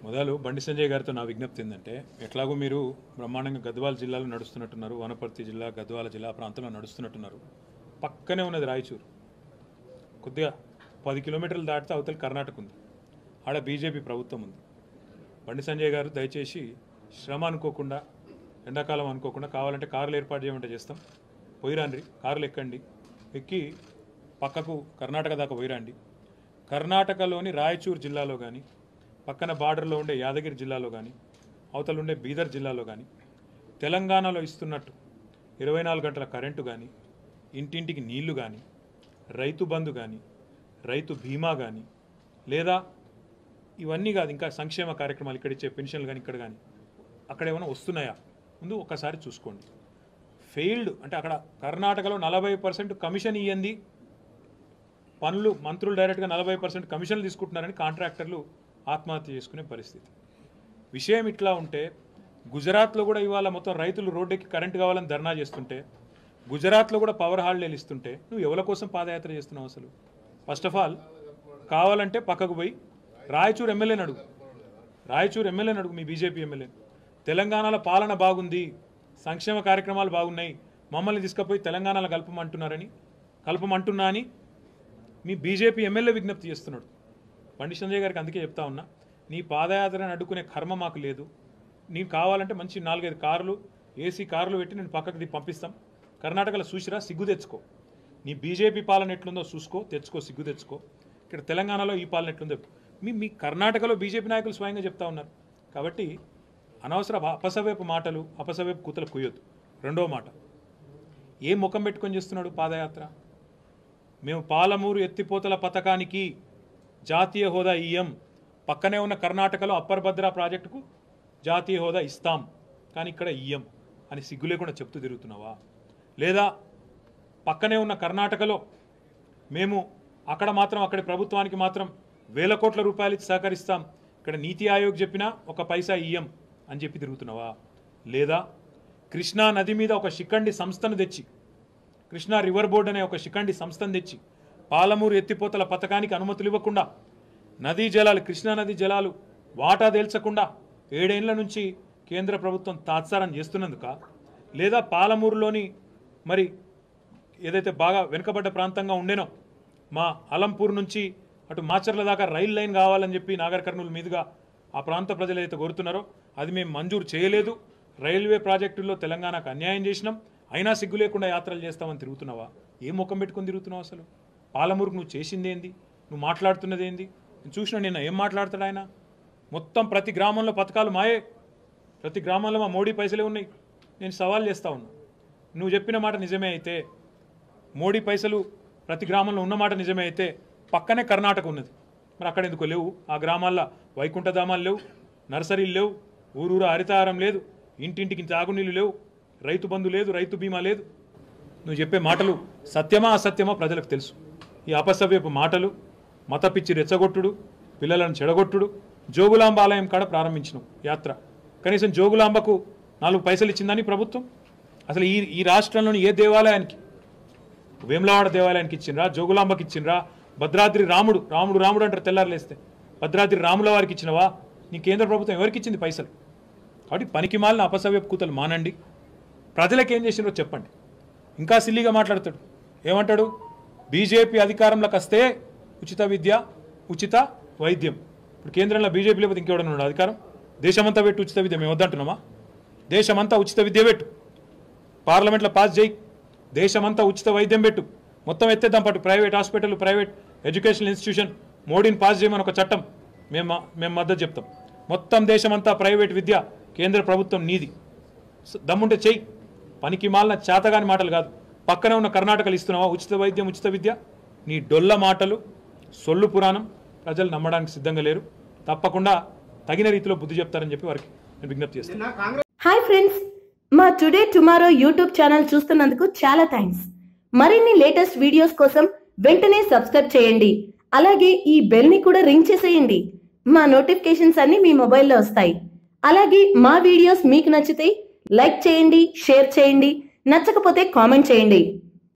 మొదలు బండి సంజయ్ గారితో నా విజ్ఞప్తి ఏంటంటే, ఎట్లాగో మీరు బ్రహ్మాండంగా గద్వాల జిల్లాలో నడుస్తున్నట్టున్నారు, వనపర్తి జిల్లా, గద్వాల జిల్లా ప్రాంతంలో నడుస్తున్నట్టున్నారు. పక్కనే ఉన్నది రాయచూరు, కొద్దిగా 10 కిలోమీటర్లు దాటితే అవతల కర్ణాటక ఉంది, ఆడ బీజేపీ ప్రభుత్వం ఉంది. బండి సంజయ్ గారు దయచేసి శ్రమ అనుకోకుండా, ఎండాకాలం అనుకోకుండా, కావాలంటే కార్లు ఏర్పాటు చేయమంటే చేస్తాం, పోయిరాండ్రి, కార్లు ఎక్కండి, ఎక్కి పక్కకు కర్ణాటక దాకా పోయిరాండి. కర్ణాటకలోని రాయచూరు జిల్లాలో కానీ, పక్కన బార్డర్లో ఉండే యాదగిరి జిల్లాలో కానీ, అవతల ఉండే బీదర్ జిల్లాలో కానీ తెలంగాణలో ఇస్తున్నట్టు 24 గంటల కరెంటు కానీ, ఇంటింటికి నీళ్లు కానీ, రైతు బంధు కానీ, రైతు బీమా కానీ, లేదా ఇవన్నీ కాదు ఇంకా సంక్షేమ కార్యక్రమాలు ఇక్కడ ఇచ్చే పెన్షన్లు కానీ ఇక్కడ కానీ అక్కడ ఏమైనా వస్తున్నాయా ముందు ఒక్కసారి చూసుకోండి. ఫెయిల్డ్ అంటే అక్కడ కర్ణాటకలో 40% కమిషన్ ఇయ్యంది, పనులు మంత్రులు డైరెక్ట్గా 40% కమిషన్లు తీసుకుంటున్నారని కాంట్రాక్టర్లు ఆత్మహత్య చేసుకునే పరిస్థితి. విషయం ఇట్లా ఉంటే గుజరాత్లో కూడా ఇవాళ మొత్తం రైతులు రోడ్డెక్కి కరెంటు కావాలని ధర్నా చేస్తుంటే, గుజరాత్లో కూడా పవర్ హాలిడేలు ఇస్తుంటే నువ్వు ఎవరి కోసం పాదయాత్ర చేస్తున్నావు అసలు? ఫస్ట్ ఆఫ్ ఆల్ కావాలంటే పక్కకు పోయి రాయచూరు ఎమ్మెల్యేని అడుగు, రాయచూరు ఎమ్మెల్యేని అడుగు, మీ బీజేపీ ఎమ్మెల్యే. తెలంగాణలో పాలన బాగుంది, సంక్షేమ కార్యక్రమాలు బాగున్నాయి, మమ్మల్ని తీసుకుపోయి తెలంగాణలో కలపమంటున్నా అని మీ బీజేపీ ఎమ్మెల్యే విజ్ఞప్తి చేస్తున్నాడు. బండి సంజయ్ గారికి అందుకే చెప్తా ఉన్నా, నీ పాదయాత్రను అడ్డుకునే కర్మ మాకు లేదు. నీకు కావాలంటే మంచి 4-5 కార్లు, ఏసీ కార్లు పెట్టి నేను పక్కకి పంపిస్తాం. కర్ణాటకలో చూసిరా, సిగ్గు తెచ్చుకో. నీ బీజేపీ పాలన ఎట్లుందో చూసుకో, సిగ్గు తెచ్చుకో. ఇక్కడ తెలంగాణలో ఈ పాలన ఎట్లుందో మీ కర్ణాటకలో బీజేపీ నాయకులు స్వయంగా చెప్తా ఉన్నారు. కాబట్టి అనవసర అపసవేపు మాటలు, అపసవేపు కూతలు కుయ్యొద్దు. రెండో మాట, ఏ ముఖం పెట్టుకొని చేస్తున్నాడు పాదయాత్ర? మేము పాలమూరు ఎత్తిపోతల పథకానికి జాతీయ హోదా ఇయ్యం, పక్కనే ఉన్న కర్ణాటకలో అప్పర్ భద్రా ప్రాజెక్టుకు జాతీయ హోదా ఇస్తాం, కానీ ఇక్కడ ఇయ్యం అని సిగ్గు లేకుండా చెప్తూ తిరుగుతున్నావా? లేదా పక్కనే ఉన్న కర్ణాటకలో మేము అక్కడి ప్రభుత్వానికి మాత్రం వేల కోట్ల రూపాయలు ఇచ్చి సహకరిస్తాం, ఇక్కడ నీతి ఆయోగ్ చెప్పినా ఒక పైసా ఇయ్యం అని చెప్పి తిరుగుతున్నావా? లేదా కృష్ణా నది మీద ఒక శిఖండి సంస్థను తెచ్చి, కృష్ణా రివర్ బోర్డు అనే ఒక శిఖండి సంస్థను తెచ్చి పాలమూరు ఎత్తిపోతల పథకానికి అనుమతులు ఇవ్వకుండా, నదీ జలాలు, కృష్ణా నదీ జలాలు వాటా తేల్చకుండా 7 ఏళ్ల నుంచి కేంద్ర ప్రభుత్వం తాత్సారం చేస్తున్నందుక? లేదా పాలమూరులోని మరి ఏదైతే బాగా వెనుకబడ్డ ప్రాంతంగా ఉండేనో మా అలంపూర్ నుంచి అటు మాచర్ల దాకా రైల్ లైన్ కావాలని చెప్పి నాగర్ కర్నూలు మీదుగా ఆ ప్రాంత ప్రజలు ఏదైతే కోరుతున్నారో అది మేము మంజూరు చేయలేదు, రైల్వే ప్రాజెక్టుల్లో తెలంగాణకు అన్యాయం చేసినాం, అయినా సిగ్గు లేకుండా యాత్రలు చేస్తామని తిరుగుతున్నావా? ఏ ముఖం పెట్టుకొని తిరుగుతున్నావు అసలు? పాలమూరుకు నువ్వు చేసింది ఏంది? నువ్వు మాట్లాడుతున్నది ఏంది? నేను చూసిన నిన్న ఏం మాట్లాడతాడు ఆయన? మొత్తం ప్రతి గ్రామంలో పథకాలు మాయే, ప్రతి గ్రామంలో మా మోడీ పైసలే ఉన్నాయి. నేను సవాల్ చేస్తూ ఉన్నా, నువ్వు చెప్పిన మాట నిజమే అయితే, మోడీ పైసలు ప్రతి గ్రామంలో ఉన్నమాట నిజమే అయితే, పక్కనే కర్ణాటక ఉన్నది, మరి అక్కడ ఎందుకు లేవు? ఆ గ్రామాల్లో వైకుంఠధామాలు లేవు, నర్సరీలు లేవు, ఊరూరు హరితహారం లేదు, ఇంటింటికి తాగునీళ్ళు లేవు, రైతు బంధు లేదు, రైతు బీమా లేదు. నువ్వు చెప్పే మాటలు సత్యమా అసత్యమా ప్రజలకు తెలుసు. ఈ అపసవ్యపు మాటలు, మత పిచ్చి రెచ్చగొట్టుడు, పిల్లలను చెడగొట్టుడు. జోగులాంబ ఆలయం కాడ ప్రారంభించినావు యాత్ర, కనీసం జోగులాంబకు 4 పైసలు ఇచ్చిందని ప్రభుత్వం? అసలు ఈ రాష్ట్రంలోని ఏ దేవాలయానికి, వేములవాడ దేవాలయానికి ఇచ్చిండ్రా, జోగులాంబకి ఇచ్చిండ్రా, భద్రాద్రి రాముడు అంటారు తెల్లారులేస్తే, భద్రాద్రి రాముల వారికి ఇచ్చినవా? నీ కేంద్ర ప్రభుత్వం ఎవరికి ఇచ్చింది పైసలు? కాబట్టి పనికిమాలిన అపసవ్యపు కూతలు మానండి, ప్రజలకు ఏం చేసినారో చెప్పండి. ఇంకా సిల్లీగా మాట్లాడతాడు, ఏమంటాడు? బీజేపీ అధికారంలోకి వస్తే ఉచిత విద్య, ఉచిత వైద్యం. ఇప్పుడు కేంద్రంలో బీజేపీ లేకపోతే ఇంకెవడన్నా ఉన్నాడు అధికారం? దేశమంతా పెట్టు ఉచిత విద్య, మేము వద్దంటున్నామా? దేశమంతా ఉచిత విద్య పెట్టు, పార్లమెంట్లో పాస్ చేయి, దేశమంతా ఉచిత వైద్యం పెట్టు, మొత్తం ఎత్తేద్దాం పాటు private hospital, private educational institution, మోడీని పాస్ చేయమని ఒక చట్టం మేము మద్దతు చెప్తాం. మొత్తం దేశమంతా ప్రైవేట్ విద్య, కేంద్ర ప్రభుత్వం నీది, దమ్ముంటే చెయ్యి. పనికి మాలిన చేతగాని మాటలు కాదు. పక్కనే ఉన్న కర్ణాటకలు ఇస్తున్నావా ఉచిత వైద్యం, ఉచిత విద్య? నీ డొల్ల మాటలు, సొల్లు పురాణం ప్రజలు నమ్మడానికి సిద్ధంగా లేరు. తప్పకుండా తగిన రీతిలో బుద్ధి చెప్తారని చెప్పి వారికి నేను విజ్ఞప్తి చేస్తాను. హాయ్ ఫ్రెండ్స్, మా టుడే టుమారో యూట్యూబ్ ఛానల్ చూస్తున్నందుకు చాలా థ్యాంక్స్. మరిన్ని లేటెస్ట్ వీడియోస్ కోసం వెంటనే సబ్స్క్రైబ్ చేయండి. అలాగే ఈ బెల్ ని కూడా రింగ్ చేసేయండి. మా నోటిఫికేషన్స్ అన్ని మీ మొబైల్లో వస్తాయి. అలాగే మా వీడియోస్ మీకు నచ్చితే లైక్ చేయండి, షేర్ చేయండి, నచ్చకపోతే కామెంట్ చేయండి.